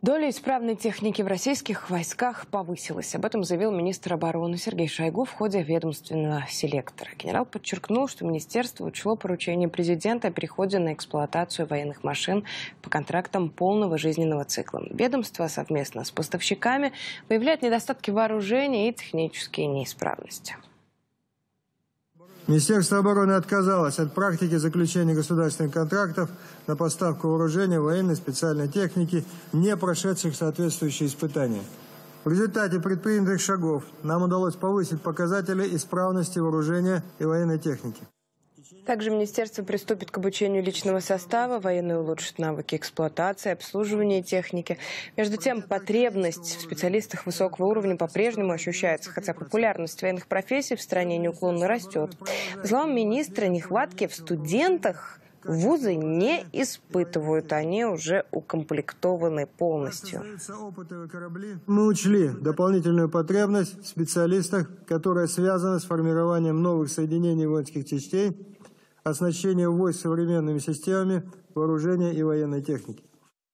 Доля исправной техники в российских войсках повысилась. Об этом заявил министр обороны Сергей Шойгу в ходе ведомственного селектора. Генерал подчеркнул, что министерство учло поручение президента о переходе на эксплуатацию военных машин по контрактам полного жизненного цикла. Ведомство совместно с поставщиками выявляет недостатки вооружения и технические неисправности. Министерство обороны отказалось от практики заключения государственных контрактов на поставку вооружения, военной специальной техники, не прошедших соответствующие испытания. В результате предпринятых шагов нам удалось повысить показатели исправности вооружения и военной техники. Также министерство приступит к обучению личного состава, военные улучшат навыки эксплуатации, обслуживания техники. Между тем, потребность в специалистах высокого уровня по-прежнему ощущается, хотя популярность военных профессий в стране неуклонно растет. По словам министра, нехватки в студентах вузы не испытывают, они уже укомплектованы полностью. Мы учли дополнительную потребность в специалистах, которая связана с формированием новых соединений воинских частей, оснащение войск современными системами вооружения и военной техники.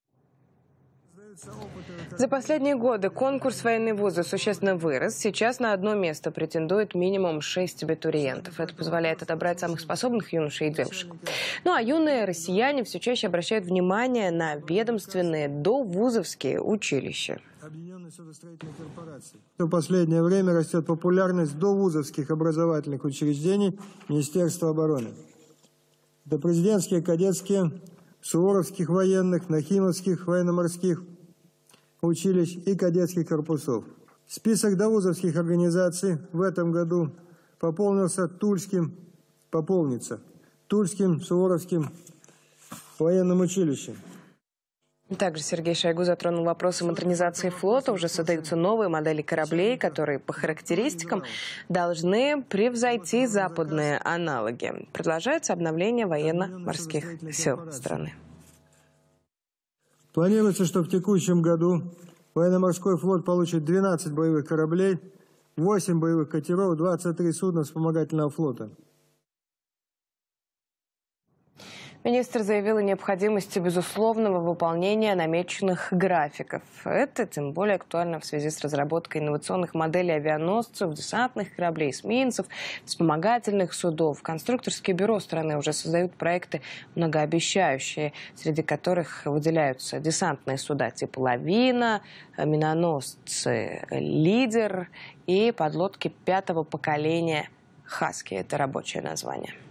За последние годы конкурс военные вузы существенно вырос. Сейчас на одно место претендует минимум 6 абитуриентов. Это позволяет отобрать самых способных юношей и девушек. Ну а юные россияне все чаще обращают внимание на ведомственные довузовские училища. В последнее время растет популярность довузовских образовательных учреждений Министерства обороны. Это президентские, кадетские, суворовских военных, нахимовских военно-морских училищ и кадетских корпусов. Список довузовских организаций в этом году пополнится Тульским Суворовским военным училищем. Также Сергей Шойгу затронул вопросы модернизации флота. Уже создаются новые модели кораблей, которые по характеристикам должны превзойти западные аналоги. Продолжается обновление военно-морских сил страны. Планируется, что в текущем году военно-морской флот получит 12 боевых кораблей, 8 боевых катеров, 23 судна вспомогательного флота. Министр заявил о необходимости безусловного выполнения намеченных графиков. Это тем более актуально в связи с разработкой инновационных моделей авианосцев, десантных кораблей, эсминцев, вспомогательных судов. Конструкторские бюро страны уже создают проекты многообещающие, среди которых выделяются десантные суда типа «Лавина», миноносцы «Лидер» и подлодки 5-го поколения «Хаски». Это рабочее название.